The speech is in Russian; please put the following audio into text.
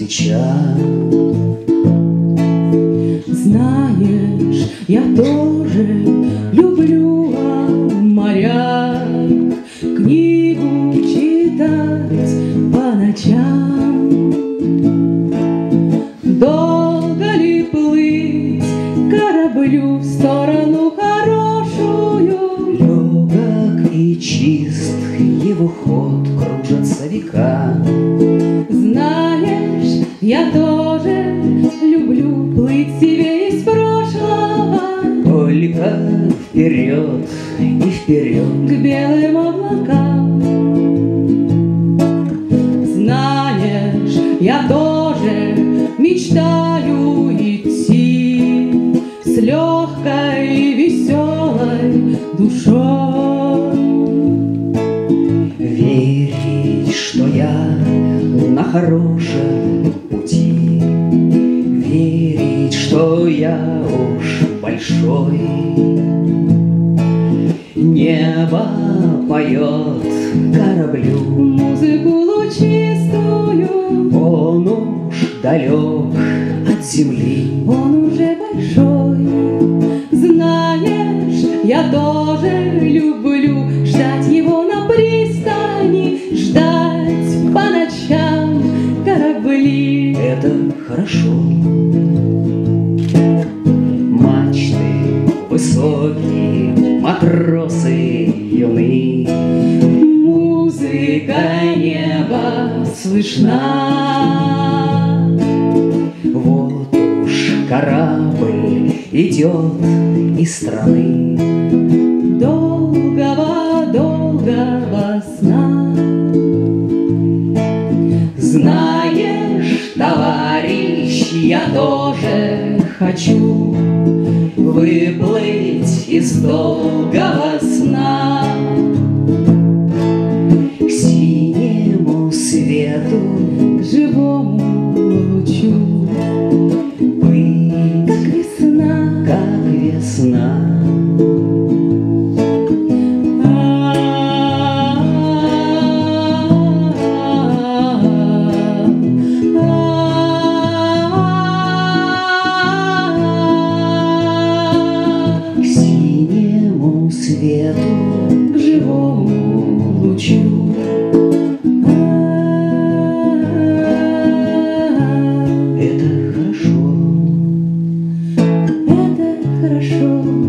свеча. Знаешь, я тоже люблю моря, книгу читать по ночам. Долго ли плыть кораблю в сторону хорошую? Легок и чист его ход, кружатся века. Знаешь, я тоже люблю плыть себе из прошлого, Только вперед и вперед к белым облакам. Знаешь, я тоже мечтаю идти с легкой и веселой душой. верить, что я на хорошем пути, верить, что я уж большой. Небо поет кораблю Музыку лучистую, он уж далек от земли. он уже большой. Знаешь, я тоже люблю ждать его на пристани, ждать по ночам корабли. Это хорошо. Мачты высокие, матросы юны, Музыка неба слышна. вот уж корабль идет из страны Долгого-долгого сна. Знаешь, товарищ, я тоже хочу выплыть из долгого сна к синему свету, К живому лучу, быть как весна. как весна. К синему свету, К живому лучу. это хорошо. Это хорошо.